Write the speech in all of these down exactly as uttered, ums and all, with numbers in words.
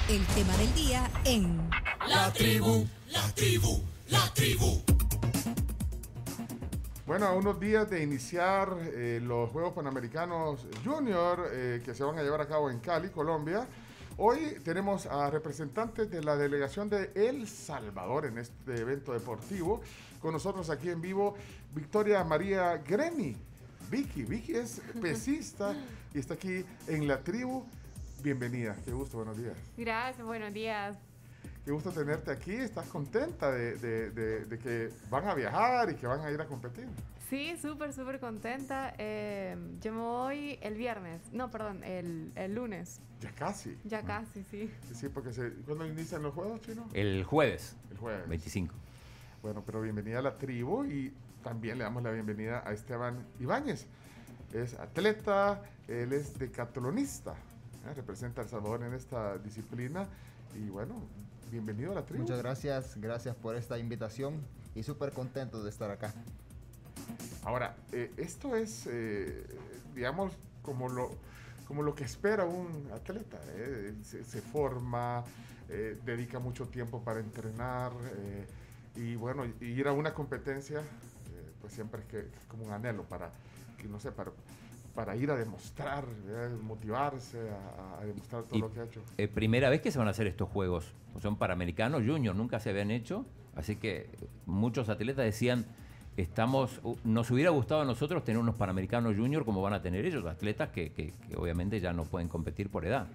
El tema del día en La Tribu, La Tribu, La Tribu. Bueno, a unos días de iniciar eh, los Juegos Panamericanos Junior eh, que se van a llevar a cabo en Cali, Colombia, hoy tenemos a representantes de la delegación de El Salvador en este evento deportivo. Con nosotros aquí en vivo, Victoria María Greni. Vicky, Vicky es pesista y está aquí en La Tribu. Bienvenida, qué gusto, buenos días. Gracias, buenos días. Qué gusto tenerte aquí. ¿Estás contenta de, de, de, de que van a viajar y que van a ir a competir? Sí, súper, súper contenta. Eh, yo me voy el viernes. No, perdón, el, el lunes. Ya casi. Ya casi, sí. Sí, porque se, ¿cuándo inician los juegos, Chino? El jueves. El jueves. veinticinco. Bueno, pero bienvenida a La Tribu y también le damos la bienvenida a Esteban Ibáñez. Es atleta, él es decatlonista, ¿eh? Representa a El Salvador en esta disciplina y bueno, bienvenido a La Tribu. Muchas gracias, gracias por esta invitación y súper contento de estar acá. Ahora, eh, esto es, eh, digamos, como lo, como lo que espera un atleta. ¿eh? Se, se forma, eh, dedica mucho tiempo para entrenar eh, y bueno, y ir a una competencia, eh, pues siempre es que es como un anhelo para, que no sé, para, para ir a demostrar, ¿eh? motivarse a, a demostrar todo Y, lo que ha hecho. Eh, primera vez que se van a hacer estos juegos. Son Panamericanos Junior, nunca se habían hecho. Así que muchos atletas decían, estamos, nos hubiera gustado a nosotros tener unos Panamericanos Junior como van a tener ellos, atletas que, que, que obviamente ya no pueden competir por edad.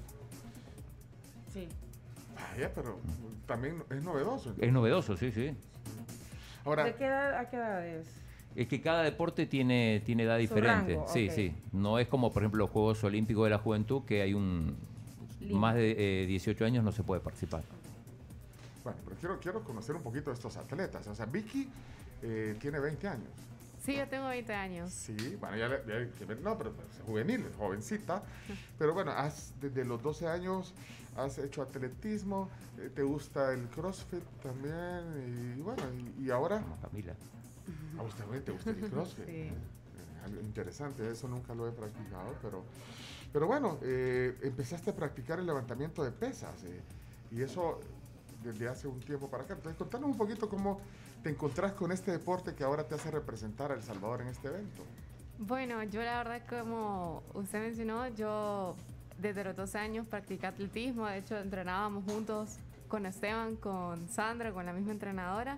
Sí. Vaya, pero también es novedoso. Entonces. Es novedoso, sí, sí. Ahora, ¿De qué edad a qué edad es? Es que cada deporte tiene, tiene edad diferente. rango, Sí, ok. sí. No es como, por ejemplo, los Juegos Olímpicos de la Juventud, que hay un... Límite. Más de eh, dieciocho años no se puede participar. bueno, pero quiero, quiero conocer un poquito de estos atletas. O sea, Vicky eh, tiene veinte años. Sí, yo tengo veinte años. Sí, bueno, ya, le- ya- ya- no, pero pues, juvenil, jovencita. Pero bueno, has, desde los doce años has hecho atletismo, eh, te gusta el CrossFit también, y bueno, y, y ahora, Como Camila. a usted también te gusta el CrossFit. Sí. Eh, algo interesante, eso nunca lo he practicado, pero, pero bueno, eh, empezaste a practicar el levantamiento de pesas, eh, y eso desde hace un tiempo para acá. Entonces, contanos un poquito cómo te encontrás con este deporte que ahora te hace representar a El Salvador en este evento. Bueno, yo la verdad, como usted mencionó, yo desde los doce años practiqué atletismo. De hecho, entrenábamos juntos con Esteban, con Sandra, con la misma entrenadora.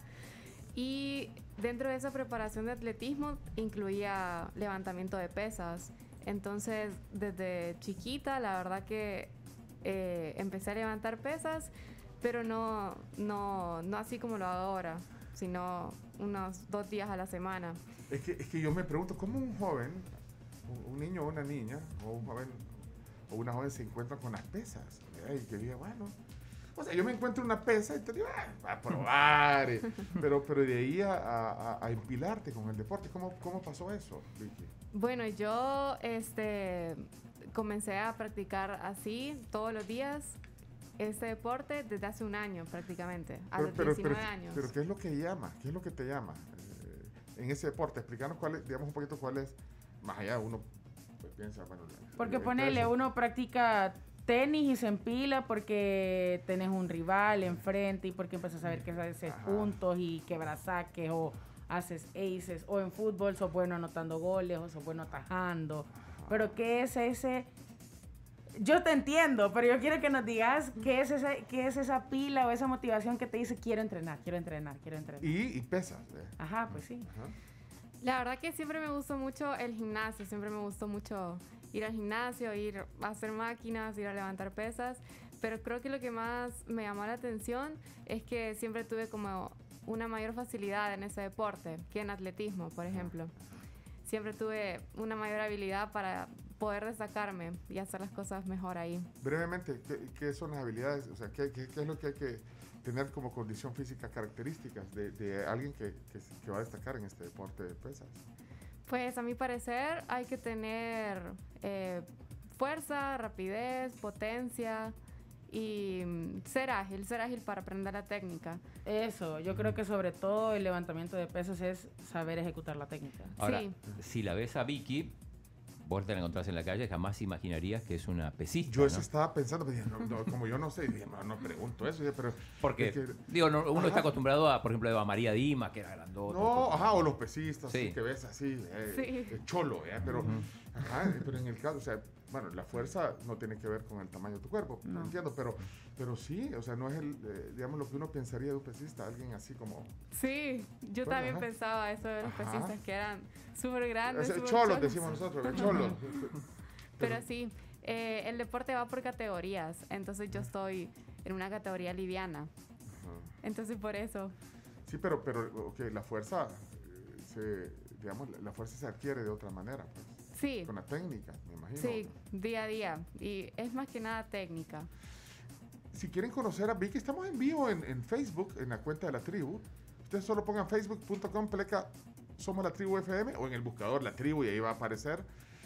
Y dentro de esa preparación de atletismo incluía levantamiento de pesas. Entonces, desde chiquita, la verdad que eh, empecé a levantar pesas, pero no, no, no así como lo hago ahora, sino unos dos días a la semana. Es que, es que yo me pregunto, ¿cómo un joven, un, un niño o una niña, o un joven o una joven se encuentran con las pesas? ¿verdad? Y que diga, bueno, o sea, yo me encuentro una pesa y te digo, ah, a probar. eh, pero, pero de ahí a, a, a empilarte con el deporte, ¿cómo, cómo pasó eso, Vicky? Bueno, yo este, comencé a practicar así todos los días este deporte desde hace un año prácticamente, a Pero, los pero, diecinueve pero, años. pero ¿qué es lo que llama? ¿Qué es lo que te llama eh, en ese deporte? Explícanos cuál es, digamos un poquito cuál es, más allá uno pues, piensa, bueno... Porque el ponele, peso. uno practica tenis y se empila porque tenés un rival enfrente y porque empiezas a ver que haces Ajá. puntos y quebras saques o haces aces, o en fútbol sos bueno anotando goles o sos bueno atajando. Pero ¿qué es ese...? Yo te entiendo, pero yo quiero que nos digas qué es esa, qué es esa pila o esa motivación que te dice quiero entrenar, quiero entrenar, quiero entrenar. Y, y pesas. eh. Ajá, pues sí. Ajá. La verdad que siempre me gustó mucho el gimnasio, siempre me gustó mucho ir al gimnasio, ir a hacer máquinas, ir a levantar pesas, pero creo que lo que más me llamó la atención es que siempre tuve como una mayor facilidad en ese deporte que en atletismo, por ejemplo. Siempre tuve una mayor habilidad para poder destacarme y hacer las cosas mejor ahí. Brevemente, ¿qué, qué son las habilidades? O sea, ¿qué, qué, qué es lo que hay que tener como condición física, características de, de alguien que, que, que va a destacar en este deporte de pesas? Pues a mi parecer hay que tener eh, fuerza, rapidez, potencia y mm, ser ágil, ser ágil para aprender la técnica. Eso, yo creo que sobre todo el levantamiento de pesas es saber ejecutar la técnica. Ahora, Sí. si la ves a Vicky, vos te la encontrás en la calle, jamás imaginarías que es una pesista. Yo eso ¿no? estaba pensando, pero dije, no, no, como yo no sé, dije, no, no pregunto eso, dije, pero... Porque, es que- digo, no, uno Ajá. está acostumbrado a, por ejemplo, a María Dimas, que era grandota. No, todo. ajá, o los pesistas, Sí. así que ves así, eh, Sí. eh, cholo, eh, pero, ajá, pero en el caso, o sea, bueno, la fuerza no tiene que ver con el tamaño de tu cuerpo, No. entiendo, pero, pero sí, o sea, no es el, eh, digamos, lo que uno pensaría de un pesista, alguien así como... Sí, yo Bueno, también ajá. pensaba eso de los Ajá. pesistas que eran súper grandes. Ese súper cholos, cholos. decimos nosotros, que cholos. Pero sí, eh, el deporte va por categorías, entonces yo estoy en una categoría liviana, Ajá. entonces por eso. Sí, pero, pero, ok, la fuerza, eh, se, digamos, la- la fuerza se adquiere de otra manera, pues, Sí, con la técnica, me imagino. sí, día a día, y es más que nada técnica. Si quieren conocer a Vicky, estamos en vivo en, en Facebook, en la cuenta de la tribu. Ustedes solo pongan facebook punto com, pleca Somos la Tribu F M, o en el buscador La Tribu, y ahí va a aparecer.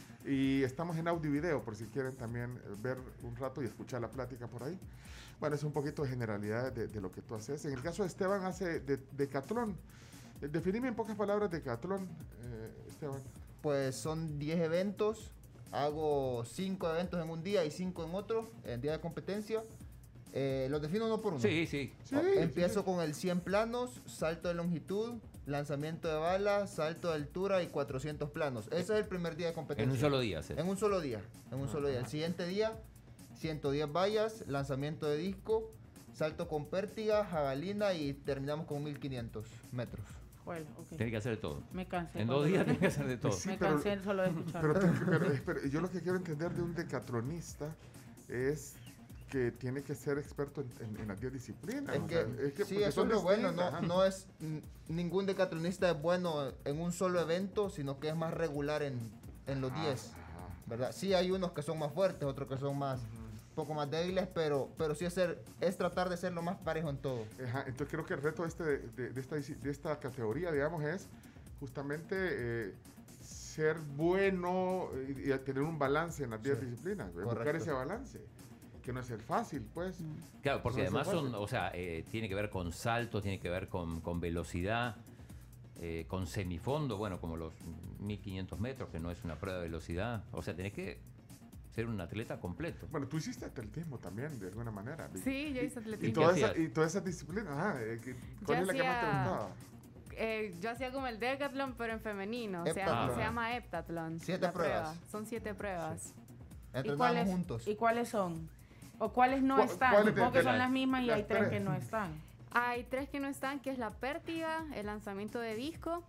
Y estamos en audio y video, por si quieren también eh, ver un rato y escuchar la plática por ahí. Bueno, es un poquito de generalidad de, de lo que tú haces. En el caso de Esteban, hace de, decatlón. Eh, Definime en pocas palabras decatlón, eh, Esteban. Pues son diez eventos, hago cinco eventos en un día y cinco en otro, en día de competencia. Eh, los defino uno por uno. Sí, sí. Sí, O- sí, Empiezo sí. con el cien planos, salto de longitud, lanzamiento de bala, salto de altura y cuatrocientos planos. Ese es el primer día de competencia. En un solo día. haces. En un solo día, en un solo día. El siguiente día, ciento diez vallas, lanzamiento de disco, salto con pértiga, jabalina y terminamos con mil quinientos metros. Bueno, ok. Tienes que hacer de todo. Me cansé. En cuando dos lo días vi. tienes que hacer de todo. Sí, Me pero- cansé solo de escuchar. Pero, te- pero, espera, yo lo que quiero entender de un decatronista es que tiene que ser experto en, en- en las diez disciplinas. Es o que, sea, es que sí, porque eso son es lo bueno, distintas, no, ajá. no es, n- ningún decathlonista es bueno en un solo evento, sino que es más regular en, en los diez, Ajá. ¿verdad? Sí hay unos que son más fuertes, otros que son más, un poco más débiles, pero, pero sí es, ser, es tratar de ser lo más parejo en todo. Ajá, entonces creo que el reto este de, de- de esta, disi- de esta categoría, digamos, es justamente eh, ser bueno y, y tener un balance en las diez Sí, disciplinas, eh, buscar correcto. ese balance, que no es el fácil, pues. Claro, porque No es además fácil. son, o sea, eh, tiene que ver con saltos, tiene que ver con, con velocidad, eh, con semifondo, bueno, como los mil quinientos metros, que no es una prueba de velocidad. O sea, tenés que ser un atleta completo. Bueno, tú hiciste atletismo también, de alguna manera. Vicky. Sí, yo hice Y, atletismo. toda ¿Qué esa, hacías? y todas esas disciplinas, ajá, eh, que- ¿cuál Yo es la que más te hacía- gustaba? Eh, yo hacía como el decathlon, pero en femenino. Se llama, Heptatlón. se llama heptatlon. Siete la pruebas. prueba. Son siete pruebas. ¿Y Entrenamos cuáles, juntos. ¿Y cuáles son? ¿O cuáles no ¿Cu- están? cuáles de- Supongo que de son las- las mismas y las hay tres tres? que no están. Hay tres que no están, que es la pértiga, el lanzamiento de disco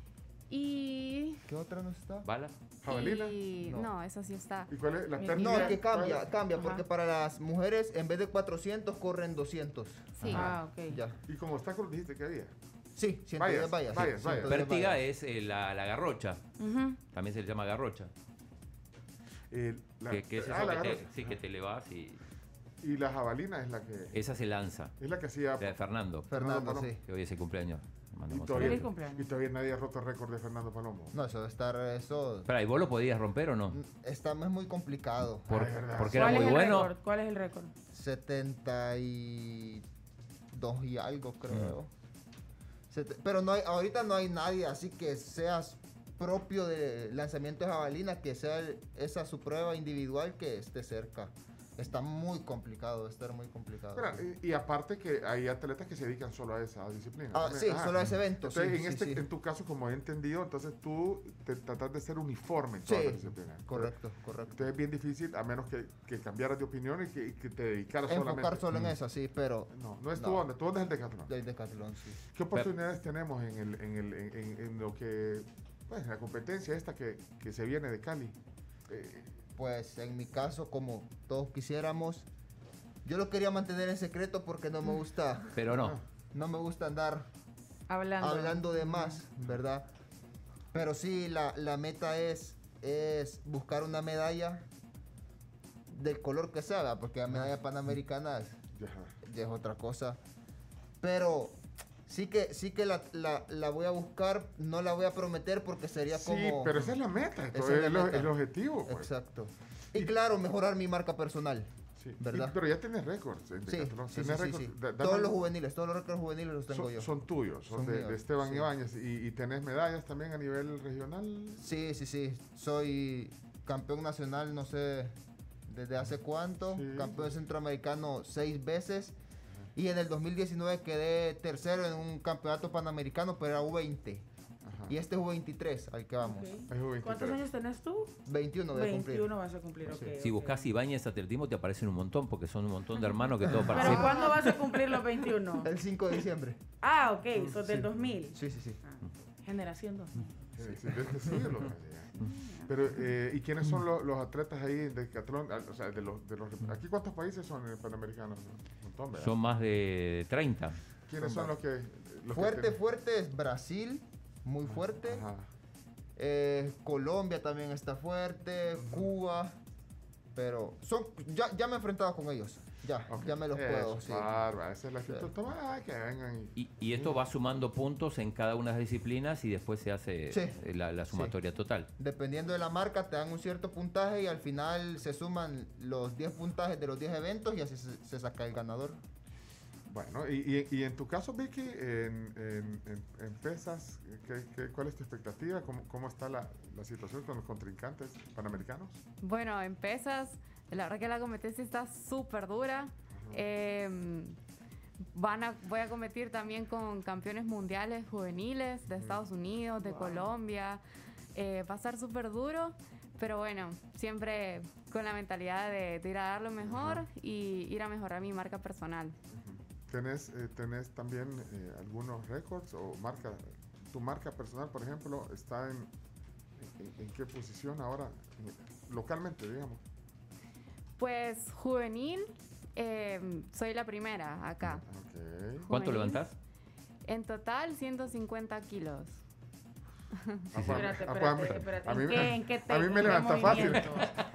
y... ¿Qué otra no está? ¿Bala? ¿Jabalina? y- No. no, esa sí está. ¿Y cuál es la No, pérdida? No, es que cambia, ¿Cuál? cambia, Ajá. porque para las mujeres en vez de cuatrocientos corren doscientos. Sí. Ah, ok. Ya. ¿Y como obstáculos dijiste que había? Sí, ciento diez Vallas, vallas. vallas, sí, vallas. ciento diez Pértiga vallas. es eh, la, la garrocha. Ujú. También se le llama garrocha. Eh, la- que, que es ah, eso la que te, garrocha. sí, que te elevas y Y la jabalina es la que esa se lanza. es la que hacía. La de Fernando, Fernando, Palomo. sí. que hoy es el cumpleaños. Le Y mandamos todavía, Feliz saludos. cumpleaños. y todavía nadie ha roto el récord de Fernando Palomo. No, eso de estar, eso Espera, ¿y vos lo podías romper o no? está es muy complicado. Por- Ah, es verdad. porque era ¿Cuál muy es el bueno. récord? ¿Cuál es el récord? setenta y dos y algo, creo. Sete- Pero no hay, ahorita no hay nadie así que seas propio de lanzamiento de jabalina, que sea el- esa su prueba individual que esté cerca. Está muy complicado, va a estar muy complicado. Espera, y, y aparte que hay atletas que se dedican solo a esa disciplina. Ah, también. sí, Ajá. solo a ese evento. Entonces, sí, en, sí, este, sí. en tu caso, como he entendido, entonces tú te tratas de ser uniforme en Sí, todas las disciplinas. correcto, correcto. Entonces es bien difícil, a menos que, que cambiaras de opinión y que, y que te dedicaras Enfocar solamente. solo en esa, sí, pero No, no es tu No. onda, tu onda es el decatlón. del decatlón, sí. ¿Qué oportunidades tenemos en, el, en, el, en, en- en lo que, pues, en la competencia esta que, que se viene de Cali? Eh, Pues en mi caso, como todos quisiéramos, yo lo quería mantener en secreto porque no me gusta, Pero no. no me gusta andar Hablando. hablando de más, ¿verdad? Pero sí, la, la meta es, es buscar una medalla del color que sea, ¿verdad? Porque la medalla panamericana es, ya. ya es otra cosa. Pero sí que, sí que la, la, la voy a buscar, no la voy a prometer porque sería Sí, como... pero esa es la meta, Esa es, es la el, meta. el objetivo. Pues. Exacto. Y claro, mejorar mi marca personal. Sí. ¿Verdad? Y- pero ya tienes récords en Sí, decatlón. sí, sí, Tenés sí, récords. sí. Da- dame- Todos los juveniles, todos los récords juveniles los tengo son, yo. son tuyos, son, Son de, míos, de Esteban sí. Ibáñez. Y, y tenés medallas también a nivel regional. Sí, sí, sí. Soy campeón nacional, no sé desde hace cuánto, Sí. campeón centroamericano seis veces. Y en el dos mil diecinueve quedé tercero en un campeonato panamericano, pero era U veinte. Ajá. Y este es U veintitrés, al que vamos. Ok. Es U veintitrés. ¿Cuántos años tenés tú? veintiuno de cumplir. veintiuno vas a cumplir, ok. Si ok. buscas Ibáñez Atletismo te aparecen un montón porque son un montón de hermanos que todos ¿Pero participan. cuándo vas a cumplir los veintiuno? El cinco de diciembre. Ah, ok, sos del Sí. dos mil. Sí, sí, sí. Ah, generación dos mil. Sí, sí, de este siglo. Pero, eh, ¿y quiénes son los, los atletas ahí de decatlón? Ah, o sea, de los, de los, ¿aquí cuántos países son en el Panamericano? Un montón, ¿verdad? Son más de treinta. ¿Quiénes son son los que...? Los que Fuerte, tienen- fuerte es Brasil, muy fuerte. Ajá. Eh, Colombia también está fuerte, Cuba. Pero son ya, ya me he enfrentado con ellos. Ya, Ok. ya me los Eso, puedo. Sí. bárbaro, esa es la actitud. Sí. Toma, ah, que vengan. y- Y, y esto va sumando puntos en cada una de las disciplinas y después se hace Sí. eh, la, la sumatoria total. Dependiendo de la marca, te dan un cierto puntaje y al final se suman los diez puntajes de los diez eventos y así se, se saca el ganador. Bueno, y, y, y en tu caso, Vicky, en, en, en, en pesas, ¿qué, qué, ¿cuál es tu expectativa? ¿Cómo, cómo está la, la situación con los contrincantes panamericanos? Bueno, en pesas, la verdad que la competencia está súper dura. Eh, van a, voy a competir también con campeones mundiales juveniles de Estados Unidos, de Colombia. Eh, va a estar súper duro, pero bueno, siempre con la mentalidad de, de ir a dar lo mejor y ir a mejorar mi marca personal. ¿Tenés, eh, tenés también eh, algunos récords o marca? ¿Tu marca personal, por ejemplo, está en, en, en qué posición ahora, eh, localmente, digamos? Pues juvenil, eh, soy la primera acá. Ok. ¿Cuánto Juvenil. levantás? En total, ciento cincuenta kilos. Ah, pues, Espérate, ah, pues, a mí- espérate, espérate. a mí ¿En me- qué, en qué te- a mí me en qué levanta fácil. movimiento?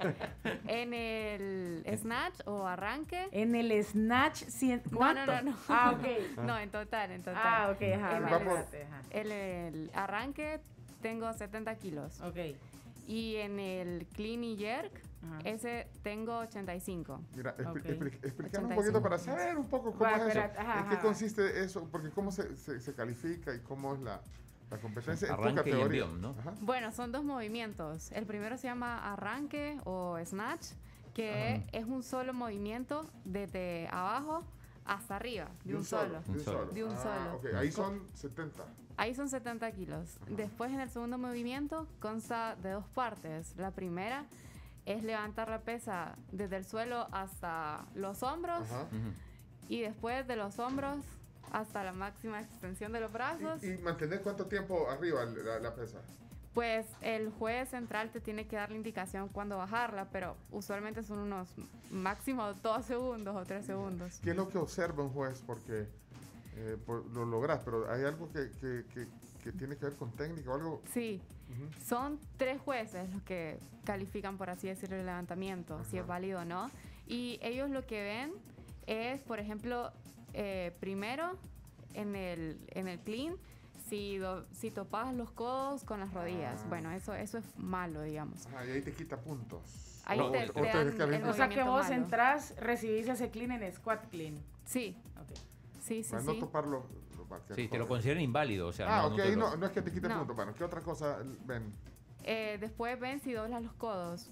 En el snatch o arranque. En el snatch, cien- No, ¿cuánto? no, no, no. Ah, ok. No, en total, en total. Ah, ok, ajá. En va, el- espérate, ajá. En el arranque tengo setenta kilos. Ok. Y en el clean y jerk, Ajá. ese tengo ochenta y cinco. Mira, expli- Ok. expli- explicar un ochenta y poquito cinco. para saber un poco cómo Va, es eso. espérate, ajá, ¿En qué ajá. consiste eso? Porque cómo se, se, se califica y cómo es la, la competencia en tu Arranque y categoría. envión, ¿no? Ajá. Bueno, son dos movimientos. El primero se llama arranque o snatch, que es un solo movimiento desde abajo hasta arriba, de, un solo. De un Un solo. solo. De un Ah, solo. ok, ahí son setenta. Ahí son setenta kilos. Después en el segundo movimiento consta de dos partes. La primera es levantar la pesa desde el suelo hasta los hombros Ajá. Ujú. y después de los hombros hasta la máxima extensión de los brazos. ¿Y, y mantener cuánto tiempo arriba la, la pesa? Pues el juez central te tiene que dar la indicación cuándo bajarla, pero usualmente son unos máximo dos segundos o tres segundos. ¿Qué es lo que observa un juez? Porque eh, por- lo logras, pero hay algo que, que, que, que tiene que ver con técnica o algo. Sí, Ujú. son tres jueces los que califican, por así decirlo, el levantamiento, si es Ajá. válido o no. Y ellos lo que ven es, por ejemplo, eh, primero en el, en el clean, si, do- si topas los codos con las rodillas. Ah. Bueno, eso, eso es malo, digamos. Ajá, y ahí te quita puntos. Ahí O- te, o- te o dan el descalifica. O sea que movimiento vos malo. entrás, recibís ese clean en squat clean. Sí, Ok. sí, sí, Para sí. no topar los, los marcas. Sí, te lo consideran inválido. O sea, Ah, no, ok, no te no, lo- no es que te quite No. puntos. Bueno, ¿qué otra cosa ven? Eh, después ven si doblas los codos.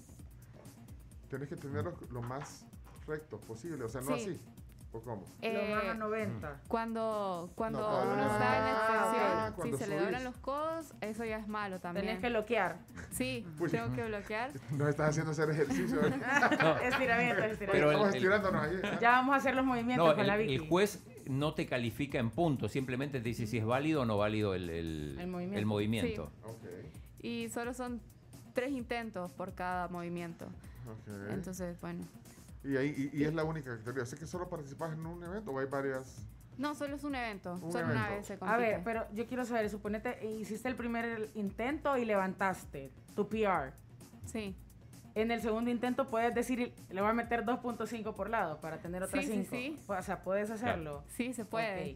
Tienes que tenerlos lo más rectos posible, o sea, no Sí. así. ¿O cómo? Eh, Lo más a noventa. Cuando, cuando No, uno ah, está en extensión, ah, cuando si se le subís. doblan los codos, eso ya es malo también. Tenés que bloquear. Sí, Uy. tengo que bloquear. No estás haciendo hacer ejercicio. ¿eh? Estiramiento, Pero estiramiento. Estamos el- el- estirándonos ahí. ¿eh? Ya vamos a hacer los movimientos No, con el, la el Vicky. juez no te califica en puntos, simplemente te dice si es válido o no válido el, el, El movimiento. el movimiento. Ok, Y solo son tres intentos por cada movimiento. ok. Entonces, bueno. Y, ahí, y, y es la única categoría. ¿Sé que solo participas en un evento o hay varias? No, solo es un evento. Un solo una evento. vez se A compite. ver, pero yo quiero saber, suponete, hiciste el primer intento y levantaste tu P R. Sí, En el segundo intento puedes decir, le voy a meter dos punto cinco por lado para tener otras Sí, sí, cinco. sí. O sea, puedes hacerlo. sí, se puede. Ok.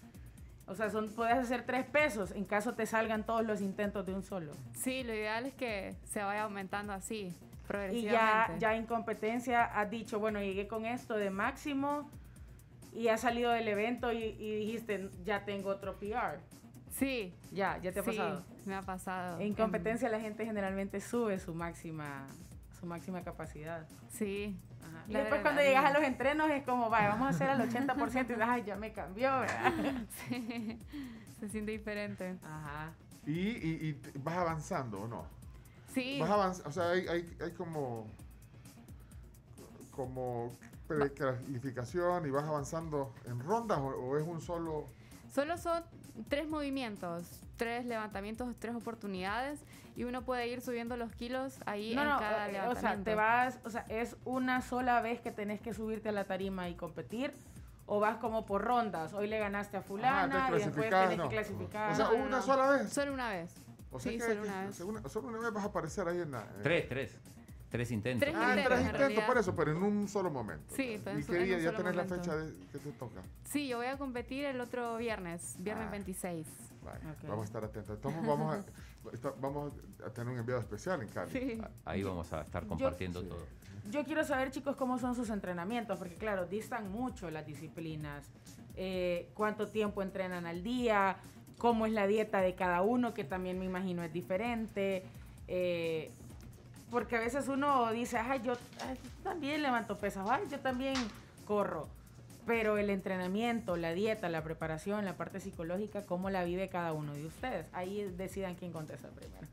O sea, son, puedes hacer tres pesos en caso te salgan todos los intentos de un solo. Sí, lo ideal es que se vaya aumentando así, Y progresivamente. ya, ya en competencia has dicho, bueno, llegué con esto de máximo y has salido del evento y, y dijiste, ya tengo otro P R. Sí, Ya, ya te ha sí, pasado. me ha pasado. En competencia la gente generalmente sube su máxima su máxima capacidad. Sí. Ajá. Y La después cuando adrenalina. llegas a los entrenos es como, vaya, vamos a hacer al ochenta por ciento y dices, ay, ya me cambió, ¿verdad? Sí, se siente diferente. Ajá. Y, y, y t- vas avanzando, ¿o no? Sí, Vas avanzando, o sea, hay, hay, hay como, como preclasificación y vas avanzando en rondas o, o es un solo... solo son tres movimientos, tres levantamientos, tres oportunidades y uno puede ir subiendo los kilos ahí No, en no, cada eh, o levantamiento. sea, te vas, o sea, es una sola vez que tenés que subirte a la tarima y competir, o vas como por rondas. Hoy le ganaste a Ah, fulana te y después clasificás, tenés no. que clasificar. O sea, No, no, una no. sola vez. Solo una vez. O sea sí, que, solo que- una vez. que una- solo una vez vas a aparecer ahí en la... en- Tres, tres. Tres intentos. Tres Ah, intentos, tres en intentos realidad. por eso, pero en un solo momento. Sí, pero ¿Y en qué un día ya solo tenés la momento. fecha de, que te toca? Sí, yo voy a competir el otro viernes, viernes Ah. veintiséis. Vale, Ok. vamos a estar atentos. Entonces vamos a, está- vamos a tener un enviado especial en Cali. Sí. Ahí vamos a estar compartiendo Sí. todo. Yo quiero saber, chicos, cómo son sus entrenamientos, porque claro, distan mucho las disciplinas. Eh, cuánto tiempo entrenan al día, cómo es la dieta de cada uno, que también me imagino es diferente. Eh, porque a veces uno dice, ay, yo ay, también levanto pesas, ay, yo también corro. Pero el entrenamiento, la dieta, la preparación, la parte psicológica, ¿cómo la vive cada uno de ustedes? Ahí decidan quién contesta primero.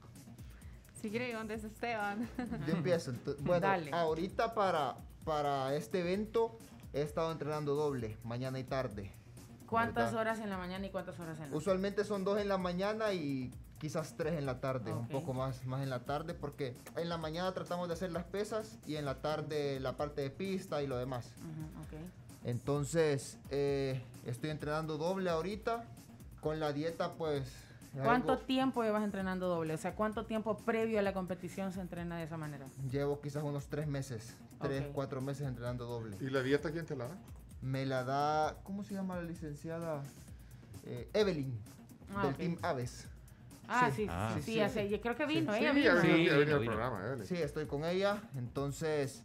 Si quiere, ¿dónde es Esteban? Yo empiezo. ento- Bueno, Dale. ahorita para, para este evento he estado entrenando doble, mañana y tarde. ¿Cuántas ¿Verdad? horas en la mañana y cuántas horas en la noche? Usualmente son dos en la mañana y quizás tres en la tarde, un Ok. poco más, más en la tarde, porque en la mañana tratamos de hacer las pesas y en la tarde la parte de pista y lo demás. Ujú, ok. Entonces, eh, estoy entrenando doble ahorita. Con la dieta, pues... es ¿Cuánto algo- tiempo llevas entrenando doble? O sea, ¿cuánto tiempo previo a la competición se entrena de esa manera? Llevo quizás unos tres meses, tres, Ok. cuatro meses entrenando doble. ¿Y la dieta quién te la da? Me la da, ¿cómo se llama la licenciada? Eh, Evelyn, Ah, del ok. Team Aves. Ah, Sí. sí, Ah. sí, Sí, sí, hace- sí. yo creo que vino, Sí, ella sí, vino. ha venido, Sí, ha venido al vino. programa, Evelyn. Sí, estoy con ella. Entonces,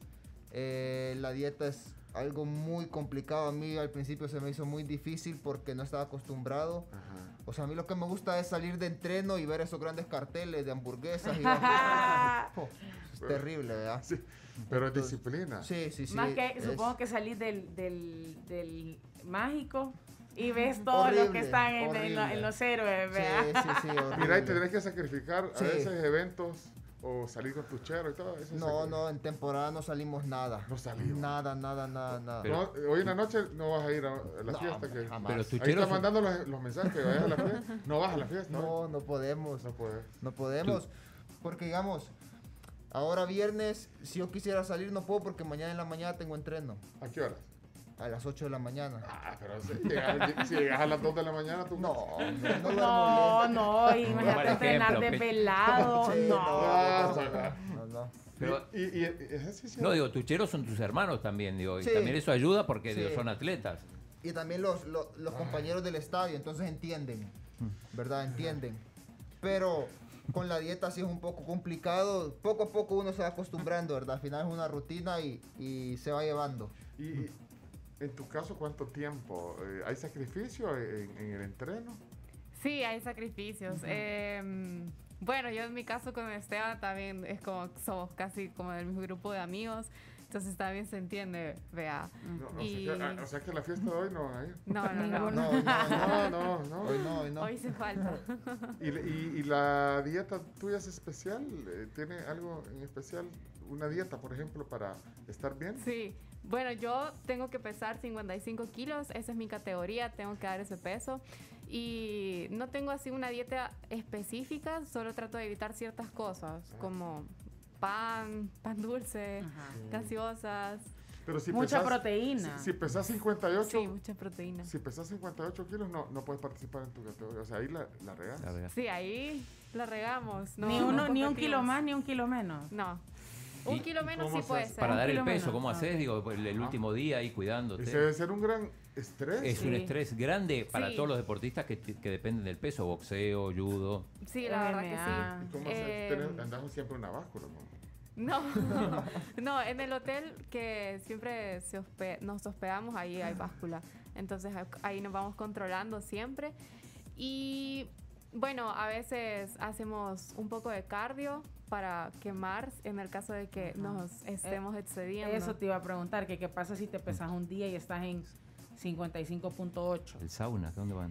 eh, la dieta es algo muy complicado. A mí al principio se me hizo muy difícil porque no estaba acostumbrado. Ajá. O sea, a mí lo que me gusta es salir de entreno y ver esos grandes carteles de hamburguesas. Y Oh, es terrible, ¿verdad? Sí, pero es Entonces, disciplina. Sí, sí, sí. Más que, es supongo que salís del, del, del mágico y ves todo lo que Horrible, están en, en lo- horrible. en los héroes, Sí, ¿verdad? sí, sí, horrible. Mira, y te tenés que sacrificar a Sí. veces eventos o salir con tu chero y todo eso. No, sacri- no, en temporada no salimos nada. No salimos. Nada, nada, nada, nada. Pero- No, hoy en la noche no vas a ir a a la No, fiesta. hombre, Que... jamás. Pero tu Ahí chero está son- mandando los, los mensajes que vayas a la fiesta. No vas a la fiesta. No, no podemos. No puedes. No podemos. Porque digamos, ahora viernes, si yo quisiera salir no puedo porque mañana en la mañana tengo entreno. ¿A qué horas? A las ocho de la mañana. Ah, pero si llegas, si llegas a las dos de la mañana, tú. No, no, no duermo No, bien. no, imagínate Mal entrenar ejemplo, pe- desvelado, Sí, no. Ah, no, saca. no, no. Pero- y, y, y ejercicio. No, digo, tucheros son tus hermanos también, digo, y Sí. también eso ayuda porque Sí. digo, son atletas. Y también los, los, los compañeros del estadio, entonces entienden, ¿verdad? Entienden. Pero con la dieta sí es un poco complicado. Poco a poco uno se va acostumbrando, ¿verdad? Al final es una rutina y, y se va llevando. Y, y en tu caso, ¿cuánto tiempo? Eh, ¿Hay sacrificio en, en el entreno? Sí, hay sacrificios. Em, bueno, yo en mi caso con Esteban también es como somos casi como del mismo grupo de amigos, entonces también se entiende, vea. No, no, Y- o, sea que, ah, o sea que la fiesta de hoy no van a ir. No, no, no. Ninguno. No, no, No, no. no, no. Hoy no, hoy no. Hoy se falta. ¿Y, y, y la dieta tuya es especial? Eh, ¿Tiene algo en especial? ¿Una dieta, por ejemplo, para estar bien? Sí, bueno, yo tengo que pesar cincuenta y cinco kilos, esa es mi categoría, tengo que dar ese peso. Y no tengo así una dieta específica, solo trato de evitar ciertas cosas, como pan, pan dulce, Ajá. gaseosas. Pero si Mucha pesas- proteína. Si, si pesas cincuenta y ocho, Sí, mucha proteína. si pesas cincuenta y ocho kilos, no, no puedes participar en tu categoría. O sea, ahí la, la regas. La verdad. Sí, ahí la regamos. No, ni no uno, ni un competimos. kilo más, ni un kilo menos. No. Un ¿Y kilo menos cómo sí se puede hace? ser. Para un dar el kilo peso, menos. ¿cómo Ah, haces? ok. Digo, el, el último día ahí cuidándote. Ese debe ser un gran estrés. Es un Sí. estrés grande para Sí. todos los deportistas que, que dependen del peso, boxeo, judo. Sí, la verdad M que A. ¿Y sí. cómo se, Eh, tenés- andamos siempre una báscula, ¿no? No, no, en el hotel que siempre se hospe- nos hospedamos, ahí hay báscula. Entonces ahí nos vamos controlando siempre. Y Bueno, a veces hacemos un poco de cardio para quemar en el caso de que nos estemos excediendo. Eso te iba a preguntar, que qué pasa si te pesas un día y estás en cincuenta y cinco punto ocho. El sauna, ¿dónde van?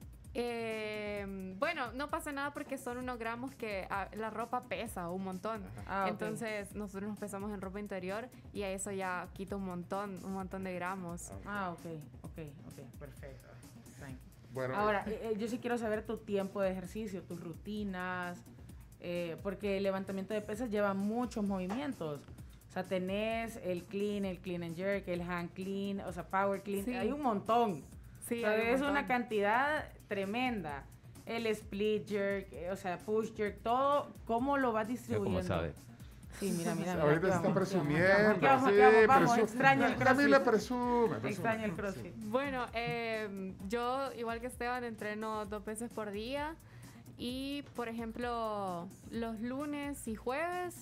Eh, bueno, no pasa nada porque son unos gramos que ah, la ropa pesa un montón. Ah, ok. Entonces nosotros nos pesamos en ropa interior y a eso ya quita un montón, un montón de gramos. Ah, ok, ok, ok, perfecto. Thank you. Bueno, Ahora, eh, yo sí quiero saber tu tiempo de ejercicio, tus rutinas, eh, porque el levantamiento de pesas lleva muchos movimientos. O sea, tenés el clean, el clean and jerk, el hand clean, o sea, power clean, Sí. hay un montón. Sí, O sea, hay un es montón. una cantidad tremenda. El split jerk, eh, o sea, push jerk, todo, ¿cómo lo vas Ya distribuyendo? como sabe. Sí, mira, mira, mira. ahorita aquí se está vamos, aquí vamos, presumiendo. aquí vamos, sí, aquí vamos, vamos, presu- extraño el También le crossfit. presume. presume. Extraño el crossfit. Bueno, eh, yo, igual que Esteban, entreno dos veces por día. Y, por ejemplo, los lunes y jueves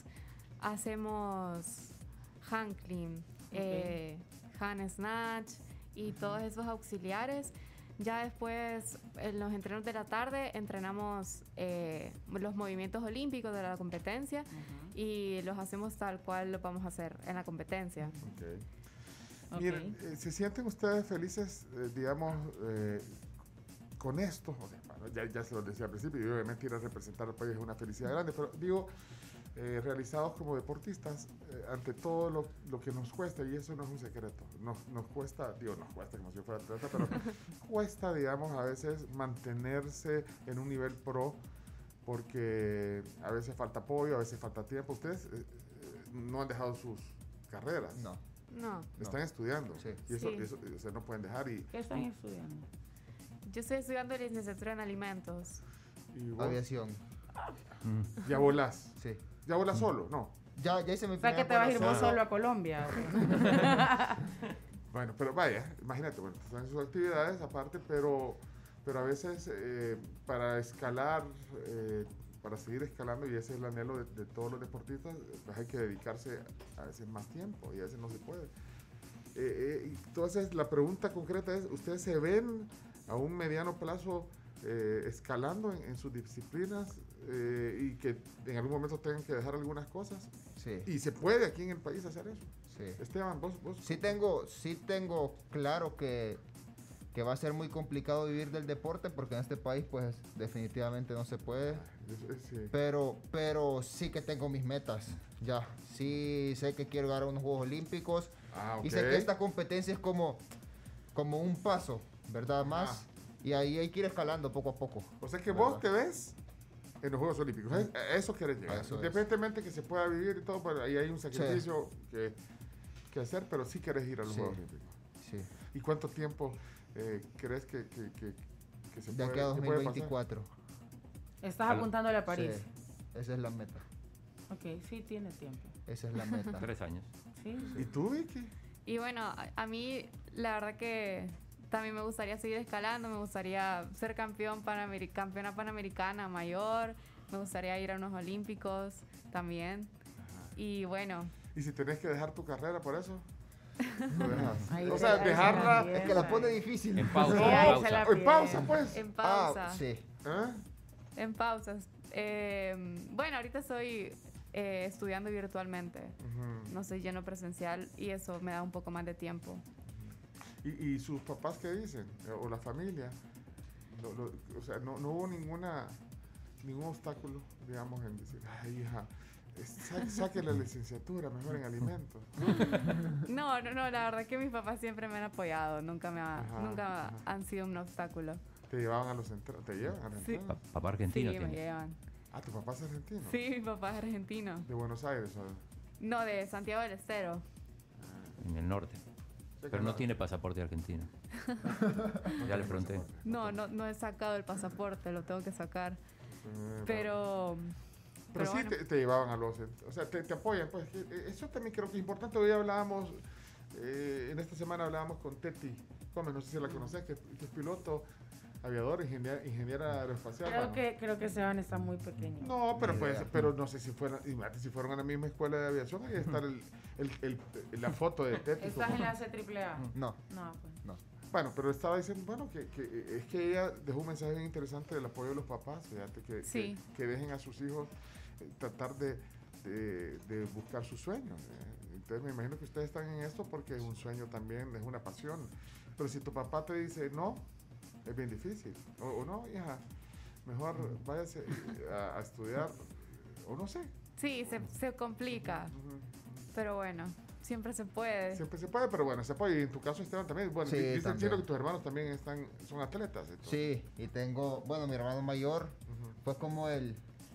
hacemos hand clean, eh, hand snatch y todos esos auxiliares. Ya después, en los entrenos de la tarde, entrenamos eh, los movimientos olímpicos de la competencia y los hacemos tal cual lo vamos a hacer en la competencia. Ok. Ok. Miren, eh, ¿se sienten ustedes felices, eh, digamos, eh, con esto? O sea, bueno, ya, ya se lo decía al principio, y obviamente ir a representar al país es una felicidad grande, pero digo, eh, realizados como deportistas, eh, ante todo lo, lo que nos cuesta, y eso no es un secreto, nos, nos cuesta, digo, nos cuesta como si yo fuera atleta, pero cuesta, digamos, a veces mantenerse en un nivel pro, porque a veces falta apoyo, a veces falta tiempo. Ustedes eh, eh, no han dejado sus carreras. No. No, Están estudiando. Sí. Y eso, Sí. eso, o sea, no pueden dejar. Y, ¿Qué están estudiando? yo estoy estudiando licenciatura en alimentos. y vos Aviación. ya volás. Sí. Ya volás solo, no. Ya, ya hice mi O sea, que primera te vas a ir vos volación. solo a Colombia. Bueno, pero vaya, imagínate, bueno, están en sus actividades aparte, pero, pero a veces eh, para escalar, eh, para seguir escalando, y ese es el anhelo de, de todos los deportistas, pues hay que dedicarse a veces más tiempo y a veces no se puede. Eh, eh, entonces, la pregunta concreta es, ¿ustedes se ven a un mediano plazo eh, escalando en, en sus disciplinas eh, y que en algún momento tengan que dejar algunas cosas? Sí, Y se puede aquí en el país hacer eso. sí. Esteban, vos... vos Sí tengo, sí tengo claro que, que va a ser muy complicado vivir del deporte porque en este país pues definitivamente no se puede. es- es- sí. Pero, pero sí que tengo mis metas. Ya, sí sé que quiero ganar unos Juegos Olímpicos. Ah, Y sé ok. que esta competencia es como, como un paso, ¿verdad? Más. Ajá. Y ahí hay que ir escalando poco a poco. O sea que ¿verdad? vos te ves en los Juegos Olímpicos. ¿eh? A eso querés llegar. A eso es. Independientemente que se pueda vivir y todo, pero ahí hay un sacrificio que, que hacer, pero sí querés ir a los Sí. Juegos Olímpicos. Sí. ¿Y cuánto tiempo eh, crees que, que, que, que se De puede, aquí a que puede dos mil veinticuatro. Estás Al- apuntándole a París. Sí, esa es la meta. Ok, sí tiene tiempo. Esa es la meta. Tres años. Sí, pasar? sí. ¿Y tú, Vicky? Y bueno, a, a mí la verdad que también me gustaría seguir escalando, me gustaría ser campeón panameri- campeona panamericana mayor, me gustaría ir a unos olímpicos también. Y bueno, ¿Y si tenés que dejar tu carrera por eso? Lo dejas. Ahí O se- sea, ahí se dejarla la Es que la pone difícil. En pausa, Sí, en ahí se pausa. la en pausa, pierde. pues. en pausa, Ah, sí. ¿Eh? en pausas. Eh, bueno, ahorita estoy eh, estudiando virtualmente, Ujú. no estoy lleno presencial y eso me da un poco más de tiempo. ¿Y, y sus papás qué dicen? Eh, ¿O la familia? Lo- lo- o sea, no, no hubo ninguna, ningún obstáculo, digamos, en decir, ay, hija, es- sa- saque la licenciatura mejor en alimentos. No, no, no, la verdad que mis papás siempre me han apoyado, nunca me ha- Ajá, nunca ajá. han sido un obstáculo. Te llevaban a los entrenos, te llevan a los Sí. entrenos. Pa- papá argentino Sí, me tiene. llevan. Ah, tu papá es argentino. Sí, mi papá es argentino. De Buenos Aires. ¿o? No, de Santiago del Estero. En el norte. Sé que Pero no tiene pasaporte argentino. no Ya le tiene pregunté. pasaporte. No, no, no he sacado el pasaporte, lo tengo que sacar. Eh, Pero, Pero pero sí bueno. te, te llevaban a los... ent- O sea, te, te apoyan. Pues que, eh, eso también creo que es importante. Hoy hablábamos, eh, en esta semana hablábamos con Teti Gómez, no sé si la conoces, que, que es piloto aviador, ingeniera, ingeniera aeroespacial. Creo bueno. que, creo que Seban está muy pequeño. No, pero Ni pues, idea. pero no sé si fueran, imagínate, si fueron a la misma escuela de aviación, ahí está el, el, el- la foto de Teti. ¿Estás como- en la C triple A? No, No, pues. no. Bueno, pero estaba diciendo, bueno, que, que es que ella dejó un mensaje bien interesante del apoyo de los papás, fíjate, que, Sí. que, que dejen a sus hijos eh, tratar de, de, de buscar sus sueños. eh. Entonces me imagino que ustedes están en esto porque es un sueño también, es una pasión. Pero si tu papá te dice no, es bien difícil. O, o no, hija, mejor váyase a, a estudiar, o no sé. Sí, se, se complica, Ujú. pero bueno, siempre se puede. Siempre se puede, pero bueno, se puede. Y en tu caso, Esteban, también. Bueno, Sí, di- dice el también. Chino que tus hermanos también están, son atletas. entonces. Sí, y tengo, bueno, mi hermano mayor Ujú. fue como el,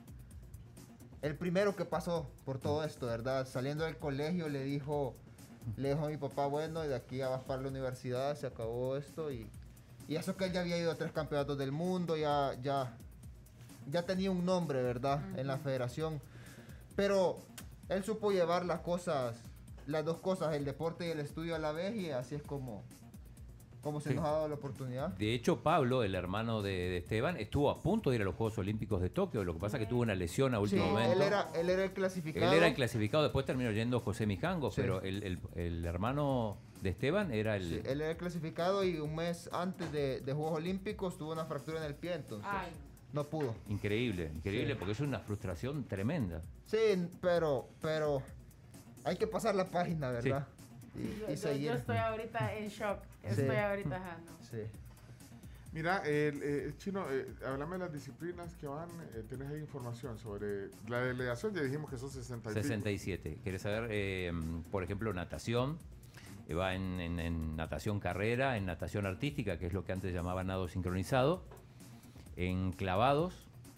el primero que pasó por todo esto, ¿verdad? Saliendo del colegio le dijo, le dijo a mi papá, bueno, y de aquí ya vas para la universidad, se acabó esto. Y, y eso que él ya había ido a tres campeonatos del mundo, ya, ya, ya tenía un nombre, ¿verdad? En la federación. Pero él supo llevar las cosas, las dos cosas, el deporte y el estudio a la vez, y así es como, como se Sí. nos ha dado la oportunidad. De hecho, Pablo, el hermano de, de Esteban, estuvo a punto de ir a los Juegos Olímpicos de Tokio. Lo que pasa es que tuvo una lesión a Sí, último momento. él era, él era el clasificado. Él era el clasificado, después terminó yendo José Mijangos, Sí. pero el, el- el hermano de Esteban era el... Sí, él era el clasificado y un mes antes de, de Juegos Olímpicos tuvo una fractura en el pie, entonces Ay, no pudo. Increíble, increíble, Sí. porque es una frustración tremenda. Sí, pero, pero hay que pasar la página, ¿verdad? yo, Y, y yo- seguir. yo estoy ahorita en shock. Sí. Estoy ahorita, ajá, no. Sí. Mira, el, eh, Chino, eh, háblame de las disciplinas que van. Eh, ¿Tienes ahí información sobre la delegación? Ya dijimos que son sesenta y pico. sesenta y siete. ¿Quieres saber, eh, por ejemplo, natación? Eh, va en, en- en natación carrera, en natación artística, que es lo que antes llamaba nado sincronizado, en clavados,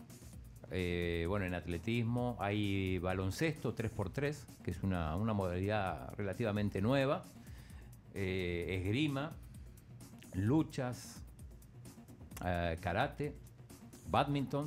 eh, bueno, en atletismo, hay baloncesto tres por tres, que es una, una modalidad relativamente nueva, eh, esgrima, luchas, eh, karate, badminton.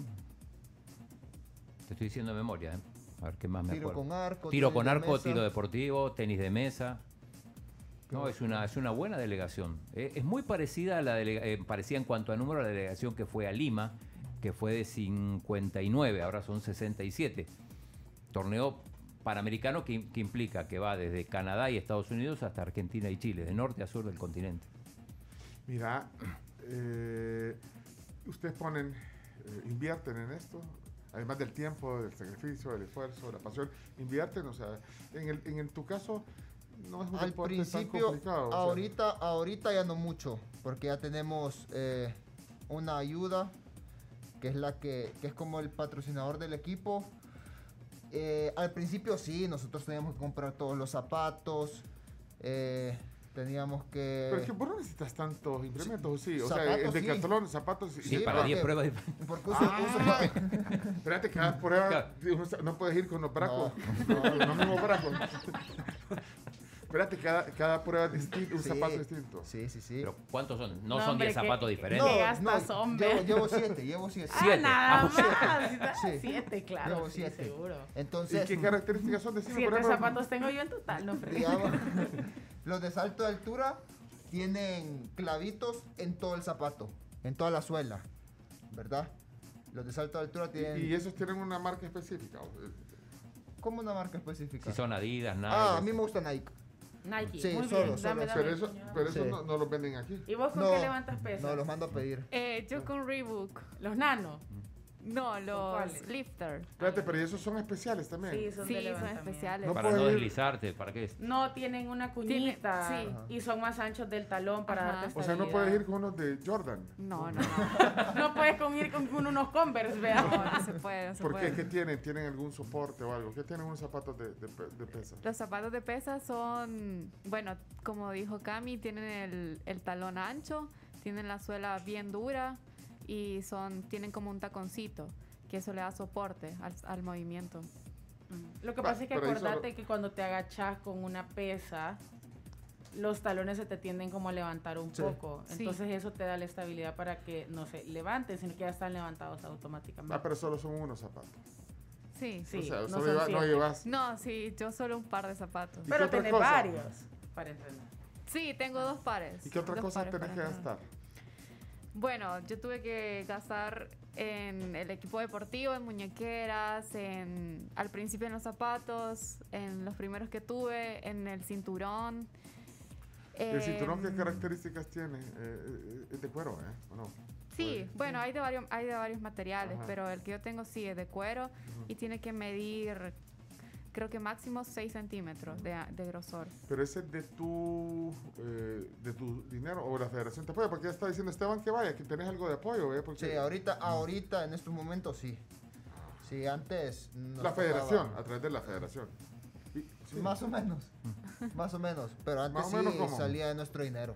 Te estoy diciendo de memoria, ¿eh? A ver qué más me Tiro acuerdo. con arco. Tiro tenis con de arco, mesa. tiro deportivo, tenis de mesa. No, Qué es una, es una buena delegación. Eh, es muy parecida a la delega- eh, parecida en cuanto a número a la delegación que fue a Lima, que fue de cincuenta y nueve, ahora son sesenta y siete. Torneo panamericano que, que implica que va desde Canadá y Estados Unidos hasta Argentina y Chile, de norte a sur del continente. Mira, eh, ustedes ponen, eh, invierten en esto, además del tiempo, del sacrificio, del esfuerzo, de la pasión, invierten, o sea, en, el, en el- tu caso no es un Al deporte tan principio, complicado. o sea, ahorita, ahorita ya no mucho, porque ya tenemos eh, una ayuda que es la que, que es como el patrocinador del equipo. Eh, al principio sí, nosotros teníamos que comprar todos los zapatos, eh, teníamos que... pero es que vos no necesitas tantos implementos, sí, o sea, Zapatos, el sí. decathlon, zapatos, sí, Sí, Sí, para porque- diez pruebas. Porque uso- Ah, uso- espérate, cada prueba, Claro. uno no puedes ir con los bracos, No. no, los mismos bracos. Espérate, cada, cada prueba es distinta, un Sí. zapato distinto. Sí, sí, sí. Pero ¿cuántos son? No, No, son hombre, diez que- zapatos que- diferentes. ¿Qué gastas, hombre? Llevo, llevo siete, llevo siete. Ah, Siete. nada Ah, más. Sí. Siete, claro. Llevo sí, siete. seguro. ¿Y Entonces, qué características son? Decime, por Siete ejemplo, zapatos tengo yo en total, no fregues. digamos, los de salto de altura tienen clavitos en todo el zapato, en toda la suela, ¿verdad? Los de salto de altura tienen Y, y esos tienen una marca específica. o- como una marca específica. Si son Adidas, Nike. Ah, a mí me gusta Nike. Nike. Sí, muy solo, bien. solo, Dame, dame. Pero eso, pero eso Sí. no, no lo venden aquí. ¿Y vos con No, qué levantas pesas? no, los mando a pedir. Eh, yo con Reebok. Los nanos. No, los cuáles? lifter. Espérate, pero ¿y esos son especiales también? Sí, son Sí, de son levantamiento. especiales. No Para puedo no ir- deslizarte, ¿para qué es? No tienen una Tiene- cuñita sí. y son más anchos del talón para Ajá. darte O sea, no estabilidad. puedes ir con unos de Jordan. No, no, no. No puedes con ir con, con unos Converse, vea. No, no se puede, no se ¿Por qué? puede. ¿Qué tienen? ¿Tienen algún soporte o algo? ¿Qué tienen unos zapatos de, de, pe- de pesa? Los zapatos de pesa son, bueno, como dijo Cami, tienen el, el talón ancho, tienen la suela bien dura y son, tienen como un taconcito, que eso le da soporte al, al movimiento. Lo que Va, pasa es que pero ahí acordate solo- que cuando te agachas con una pesa, los talones se te tienden como a levantar un Sí. poco. Sí. Entonces eso te da la estabilidad para que no se levanten, sino que ya están levantados automáticamente. Ah, pero solo son unos zapatos. Sí, Sí, o sea, no solo son lleva- no siete. llevas. No, sí, yo solo un par de zapatos. ¿Y qué Pero otra tenés cosa? varios para entrenar. Sí, tengo dos pares. ¿Y qué otra dos cosa pares tenés que para entrenar. gastar? Bueno, yo tuve que gastar en el equipo deportivo, en muñequeras, en al principio en los zapatos, en los primeros que tuve, en el cinturón. ¿El cinturón qué em, características tiene? Eh, eh, ¿Es de cuero, eh? ¿O no? Sí, bueno, hay de varios, hay de varios materiales, Ajá. pero el que yo tengo sí es de cuero y tiene que medir, creo que máximo seis centímetros de, de grosor. Pero ese es de tu, eh, de tu dinero o la federación te apoya, porque ya está diciendo Esteban que vaya, que tenés algo de apoyo, ¿eh? Porque Sí, ahorita, ahorita en estos momentos sí. Sí, antes nos la federación, tocaba- a través de la federación. Y- sí. Más o menos. Más o menos. Pero antes Más o menos, sí ¿cómo? salía de nuestro dinero.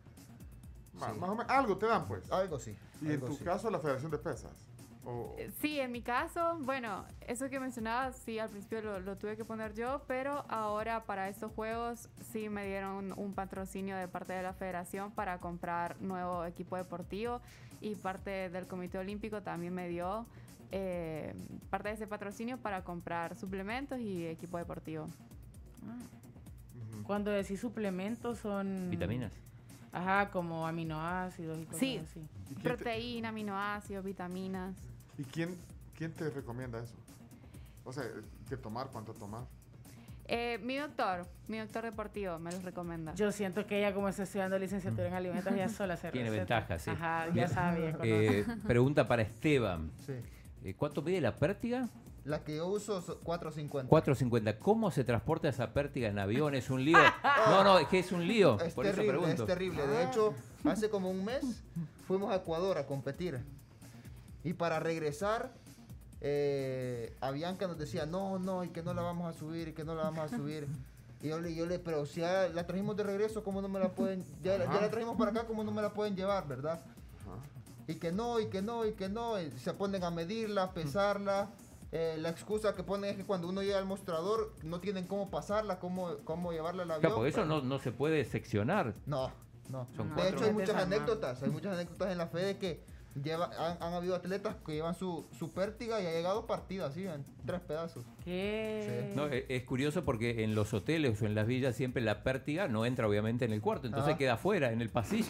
Ma- sí. Más o menos, algo te dan, pues. Algo sí. Y en algo tu sí. caso, la federación de pesas. O, Eh, Sí, en mi caso, bueno, eso que mencionabas, sí, al principio lo, lo tuve que poner yo, pero ahora para estos juegos sí me dieron un patrocinio de parte de la federación para comprar nuevo equipo deportivo y parte del Comité Olímpico también me dio eh, parte de ese patrocinio para comprar suplementos y equipo deportivo. ujú. Cuando decís suplementos son... Vitaminas. Ajá, como aminoácidos y cosas Sí. así. ¿Y quién te- Proteína, aminoácidos, vitaminas. ¿Y quién, quién te recomienda eso? O sea, ¿qué tomar? ¿Cuánto tomar? Eh, mi doctor, mi doctor deportivo me los recomienda. Yo siento que ella, como está estudiando licenciatura en alimentos, ya sola se Tiene receta. ventajas, sí. Ajá, ya Bien. sabe, ya conoce. Eh, pregunta para Esteban. Sí. Eh, ¿Cuánto mide la pértiga? La que yo uso son cuatro cincuenta. cuatro cincuenta. ¿Cómo se transporta esa pértiga en avión? ¿Es un lío? No, no, es que es un lío. Es Por eso terrible, pregunto. es terrible. De hecho, hace como un mes fuimos a Ecuador a competir. Y para regresar, eh, a Bianca nos decía, no, no, y que no la vamos a subir, y que no la vamos a subir. Y yo le, yo le, pero si ya la trajimos de regreso, ¿cómo no me la pueden, ya, la- ya la trajimos para acá, ¿cómo no me la pueden llevar, verdad? Ajá. Y que no, y que no, y que no, y se ponen a medirla, a pesarla. Eh, la excusa que ponen es que cuando uno llega al mostrador no tienen cómo pasarla, cómo, cómo llevarla al avión. Claro, porque eso pero- no, no se puede seccionar. No, no. Son de cuatro. hecho, hay muchas Desarmado. anécdotas, hay muchas anécdotas en la fe de que lleva, han, han habido atletas que llevan su, su pértiga y ha llegado partida así, en tres pedazos. ¿Qué? No, e- es curioso porque en los hoteles o en las villas siempre la pértiga no entra obviamente en el cuarto, entonces Ajá. queda afuera, en el pasillo.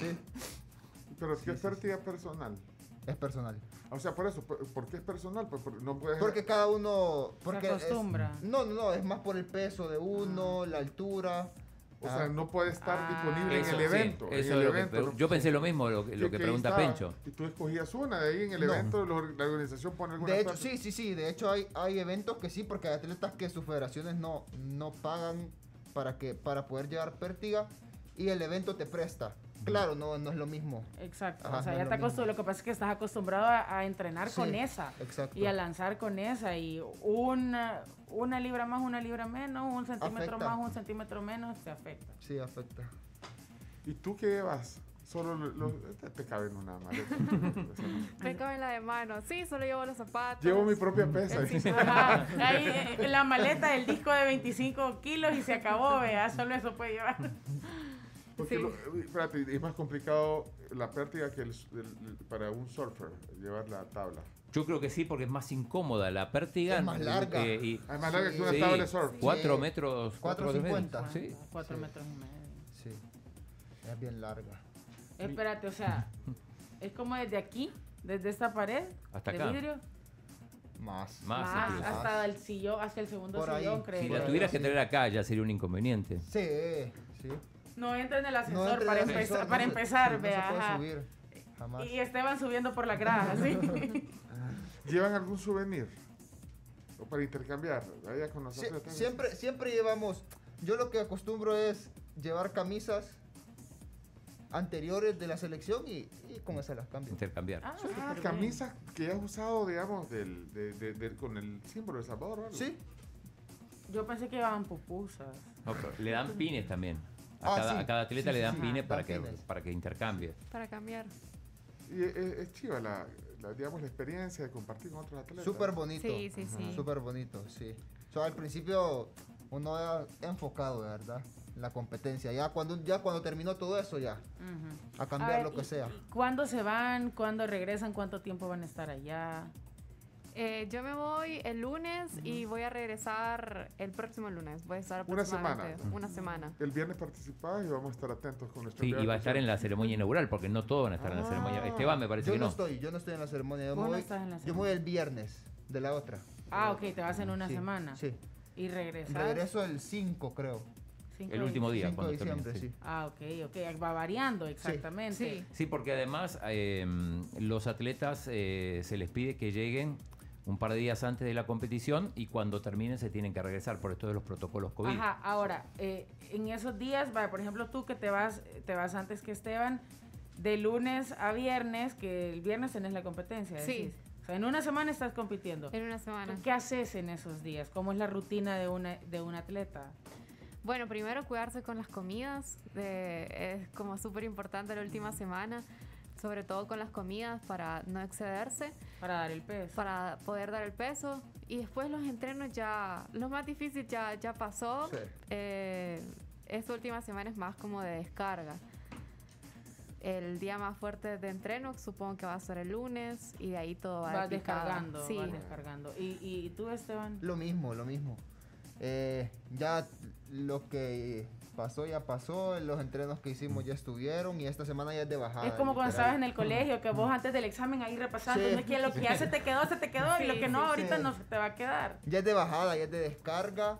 Pero es que es pérdida personal. Es personal. O sea, por eso, ¿por, por qué es personal? Pues por- no puedes... Porque cada uno... Porque es- acostumbra. no, no, no, es más por el peso de uno, la altura. O sea, Ah. no puede estar Ah. disponible Eso, en el sí, evento. en eso el es lo que evento, pre- no- yo pensé lo mismo, lo, que- lo que- que que pregunta estaba. Pencho. Y tú escogías una, de ahí en el No. evento lo- la organización pone alguna De hecho, parte. sí, sí, sí. De hecho, hay, hay eventos que sí, porque hay atletas que sus federaciones no, no pagan para, que, para poder llevar pértiga y el evento te presta. Claro, no, no es lo mismo. Exacto. Ajá, o sea, no ya es te lo mismo. acostumbrado. Lo que pasa es que estás acostumbrado a, a entrenar Sí, con esa. exacto. Y a lanzar con esa. Y una, una libra más, una libra menos, un centímetro Afecta. más, un centímetro menos, te afecta. Sí, afecta. ¿Y tú qué llevas? Solo lo- lo- te, te cabe en una maleta. Me cabe en la de mano. Sí, solo llevo los zapatos. Llevo mi propia pesa. El dice. Ajá. Ahí eh, la maleta del disco de veinticinco kilos y se acabó, vea. Solo eso puede llevar. Porque Sí. lo- eh, espérate, es más complicado la pérdida que el, el- para un surfer, llevar la tabla. Yo creo que sí, porque es más incómoda la pértiga. Es más larga. eh, y Además, larga Sí. que una Sí. tabla de surf. cuatro Sí. metros. Cuatro metros. cincuenta. Sí. Cuatro Sí. metros y medio. Sí. Es bien larga. Espérate, o sea, es como desde aquí, desde esta pared Hasta de acá. vidrio, Más. Más, más incluso. hasta el sillón, hasta el segundo Por ahí. sillón, creo. Si Por la ahí, tuvieras que sí. traer acá ya sería un inconveniente. Sí, sí. No entra en el ascensor No entre para, el empezar, ascensor, para no se- empezar, sí, no vea. se puede ajá. subir. Jamás. Y Esteban subiendo por la grada, ¿sí? ¿Llevan algún souvenir? O para intercambiar. Allá con Sie- nosotros. siempre, siempre llevamos. Yo lo que acostumbro es llevar camisas anteriores de la selección y, y con esas las cambio. Intercambiar. Ah, Ah, súper bien. camisas que has usado, digamos, del, de, de- de- con el símbolo de Salvador. ¿o algo? Sí. Yo pensé que llevaban pupusas. No, pero le dan pines también. A, Ah, cada, sí. a cada atleta Sí, le sí, dan sí. pines Dan para que, pines. para que intercambie. Para cambiar. Y es, es- es chiva la, la, digamos, la experiencia de compartir con otros atletas. Súper bonito. Sí, sí, sí. Súper bonito, sí. O sea, al principio uno era enfocado, de verdad, en la competencia. Ya cuando, ya cuando terminó todo eso, ya, Ujú. a cambiar A ver, lo que ¿y- sea. y ¿Cuándo se van? ¿Cuándo regresan? ¿Cuánto tiempo van a estar allá? Eh, yo me voy el lunes y voy a regresar el próximo lunes. Voy a estar Una semana. aproximadamente una semana. El viernes participás y vamos a estar atentos con nuestro Sí, y va a estar en la ceremonia inaugural, porque no todos van a estar en la Ah. ceremonia. Esteban me parece Yo que no no. estoy, yo no estoy en la ceremonia. Yo, Vos me no voy, estás en la yo me voy el viernes de la otra. Ah, ok, te vas en una Sí, semana. Sí. Y regresas. Regreso el cinco, creo. cinco El de último día, cinco de cuando termine, diciembre, sí. sí. Ah, ok, ok. Va variando, exactamente. Sí. Sí, porque además eh, los atletas eh, se les pide que lleguen un par de días antes de la competición y cuando terminen se tienen que regresar por esto de los protocolos COVID. Ajá, ahora, eh, en esos días, vaya, por ejemplo, tú que te vas, te vas antes que Esteban, de lunes a viernes, que el viernes tenés la competencia. Sí. decís. O sea, en una semana estás compitiendo. En una semana. ¿Qué haces en esos días? ¿Cómo es la rutina de una de un atleta? Bueno, primero cuidarse con las comidas. de- es como súper importante la última semana. Sobre todo con las comidas para no excederse. Para dar el peso. Para poder dar el peso. Y después los entrenos ya... Lo más difícil ya, ya pasó. Sí. Eh, esta última semana es más como de descarga. El día más fuerte de entreno supongo que va a ser el lunes y de ahí todo va Vas de picada. descargando, Sí. vas descargando. ¿Y, y tú, Esteban? Lo mismo, lo mismo. Eh, ya lo que pasó ya pasó, los entrenos que hicimos ya estuvieron y esta semana ya es de bajada. Es como cuando literal. estabas en el colegio, que vos antes del examen ahí repasando, Sí. no es que lo que ya se te quedó, se te quedó, y lo Sí, que no, sí, ahorita sí. no se te va a quedar. Ya es de bajada, ya es de descarga.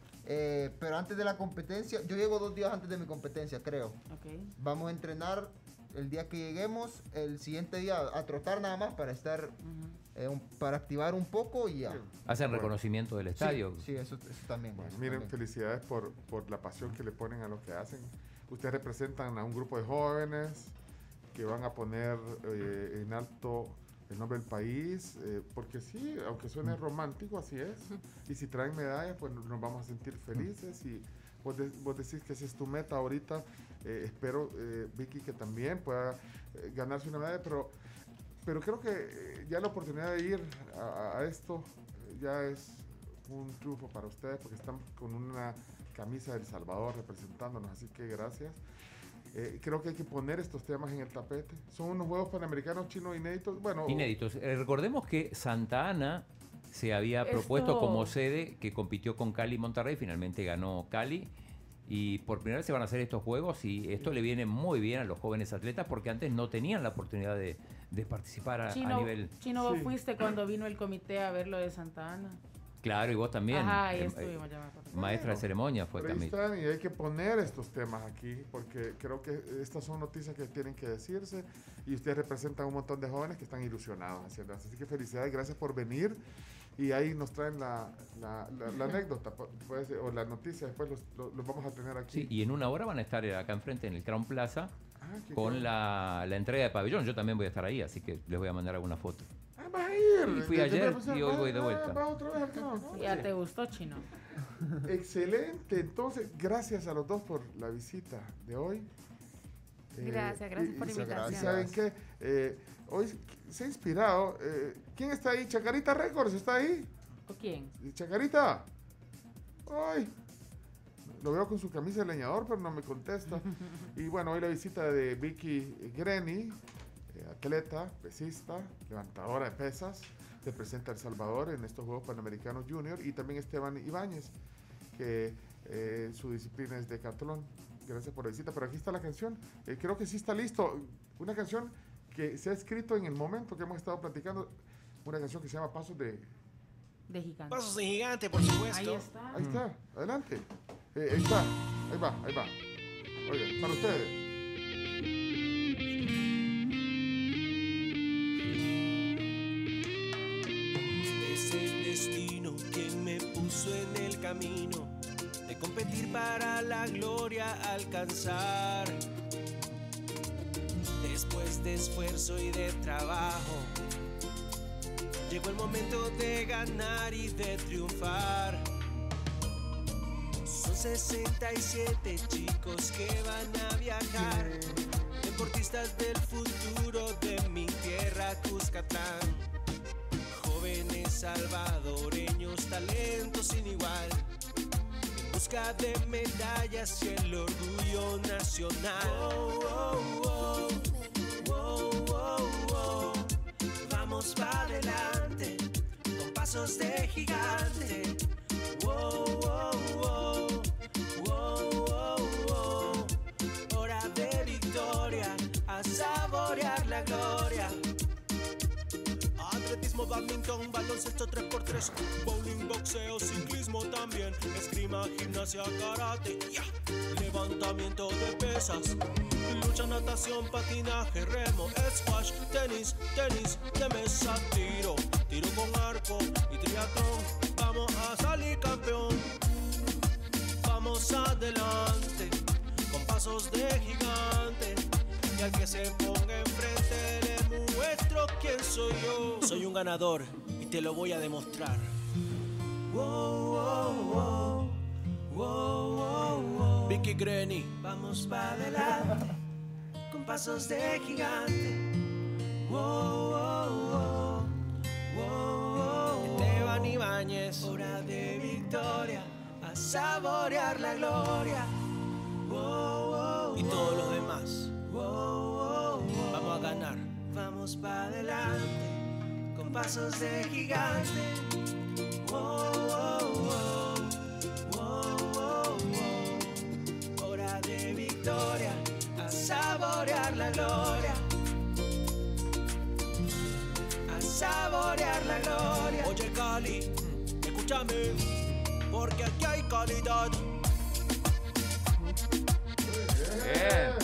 eh, pero antes de la competencia, yo llego dos días antes de mi competencia, creo. Ok. Vamos a entrenar el día que lleguemos, el siguiente día a trotar nada más para estar, Ujú. eh, un- para activar un poco y ya. Hacen Bueno. reconocimiento del Sí, estadio. Sí, eso, eso también. Bueno, eso miren, también. felicidades por, por la pasión que le ponen a lo que hacen. Ustedes representan a un grupo de jóvenes que van a poner eh, en alto el nombre del país, eh, porque sí, aunque suene romántico, así es. Y si traen medallas, pues nos vamos a sentir felices. Y vos, de- vos decís que esa es tu meta ahorita. Eh, espero, eh, Vicky, que también pueda eh, ganarse una medalla, pero, pero creo que eh, ya la oportunidad de ir a, a esto eh, ya es un triunfo para ustedes, porque están con una camisa del Salvador representándonos, así que gracias. Eh, creo que hay que poner estos temas en el tapete. Son unos Juegos Panamericanos chinos inéditos. Bueno, Inéditos. Eh, recordemos que Santa Ana se había Esto- propuesto como sede, que compitió con Cali y Monterrey, finalmente ganó Cali. Y por primera vez se van a hacer estos juegos y esto le viene muy bien a los jóvenes atletas porque antes no tenían la oportunidad de, de participar a, a Chino, nivel... Chino, vos Sí. fuiste cuando vino el comité a ver lo de Santa Ana. Claro, y vos también. Ajá, ahí eh, estuvimos, ya me acuerdo. maestra de ceremonia fue pero ahí también. están y hay que poner estos temas aquí, porque creo que estas son noticias que tienen que decirse y ustedes representan un montón de jóvenes que están ilusionados haciendo eso. Así que felicidades, gracias por venir. Y ahí nos traen la, la, la- la anécdota pu- puede ser, o la noticia, después los, los- los vamos a tener aquí. Sí, y en una hora van a estar acá enfrente en el Crown Plaza Ah, qué con bien. la, la entrega de pabellón. Yo también voy a estar ahí, así que les voy a mandar alguna foto. Ah, vas a ir. Sí, fui ¿Qué- qué ayer profesor? y hoy ¿Vas- voy de vas- vuelta. vas otra vez al Crown? Ya Oye, te gustó, Chino. Excelente. Entonces, gracias a los dos por la visita de hoy. Eh, Gracias, gracias y- por y- la Muchas ¿Y invitación. saben qué? Eh, hoy se ha inspirado. eh, ¿Quién está ahí? Chacarita Records, ¿está ahí? ¿O quién? Chacarita. Ay. Lo veo con su camisa de leñador, pero no me contesta. Y bueno, hoy la visita de Vicky Greni, eh, atleta, pesista, levantadora de pesas, representa a El Salvador en estos Juegos Panamericanos Junior, y también Esteban Ibáñez, que eh, su disciplina es decatlón. Gracias por la visita, pero aquí está la canción. Eh, creo que sí está listo. Una canción que se ha escrito en el momento que hemos estado platicando, una canción que se llama Pasos de... De gigante. Pasos de gigante, por supuesto. Ahí está. Ahí está, adelante. Eh, ahí está, ahí va, ahí va. Oigan, para ustedes. Es el destino quien me puso en el camino de competir para la gloria alcanzar. Después de esfuerzo y de trabajo, llegó el momento de ganar y de triunfar. Son sesenta y siete chicos que van a viajar, deportistas del futuro de mi tierra, Cuscatlán. Jóvenes salvadoreños, talentos sin igual, en busca de medallas y el orgullo nacional. Oh, oh, oh, oh, oh, oh. Vamos para adelante, pasos de gigante. Wow, wow, wow, wow, wow, wow. Hora de victoria, a saborear la gloria. Atletismo, badminton, baloncesto tres por tres, bowling, boxeo, ciclismo también, esgrima, gimnasia, karate, yeah. Levantamiento de pesas, lucha, natación, patinaje, remo, squash, tenis, tenis de mesa, tiro, tiro con arco y triatlón. Vamos a salir campeón, vamos adelante, con pasos de gigante. Y al que se ponga enfrente le muestro quién soy yo. Soy un ganador y te lo voy a demostrar. Wow, wow, wow, wow, wow, wow. Vicky Granny, vamos para adelante, con pasos de gigante. Wow, wow, wow, wow, wow. Esteban Ibáñez, hora de victoria, a saborear la gloria. Wow, wow, y todos los demás. Wow, wow, wow. Vamos a ganar. Vamos para adelante, con pasos de gigante. Wow, wow, wow. Wow, wow, wow. Hora de victoria, a saborear la gloria. A saborear la gloria. Oye, Cali, escúchame, porque aquí hay calidad. Bien.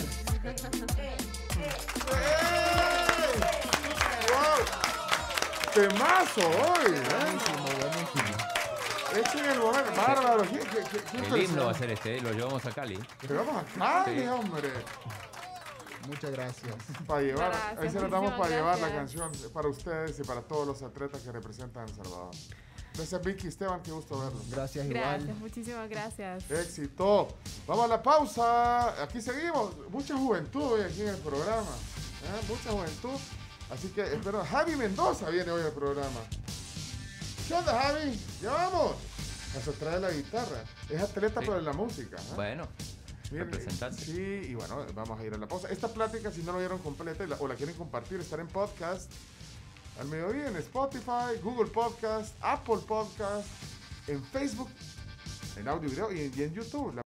¡Wow! ¡Temazo hoy! ¿eh? Buenísimo, buenísimo. Este es el momento. Bárbaro. ¿Qué, qué, qué, qué El himno va a impresión? ser este, ¿eh? Lo llevamos a Cali. Pero vamos a Cali, Sí. hombre. Muchas gracias. Para llevar, Gracias, ahí se lo damos para muchísimas llevar la gracias. canción para ustedes y para todos los atletas que representan a El Salvador. Gracias, Vicky, Esteban, qué gusto verlos. Gracias igual. Gracias, muchísimas gracias. Éxito. Vamos a la pausa. Aquí seguimos. Mucha juventud hoy aquí en el programa. ¿eh? Mucha juventud. Así que espero. Javi Mendoza viene hoy al programa. ¿Qué onda, Javi? Ya vamos. Eso trae la guitarra. Es atleta Sí. por la música. ¿eh? Bueno, Miren, representante. Sí, y bueno, vamos a ir a la pausa. Esta plática, si no lo vieron completa y la- o la quieren compartir, estará en podcast al mediodía en Spotify, Google Podcast, Apple Podcast, en Facebook, en audio y video y en, y en YouTube. La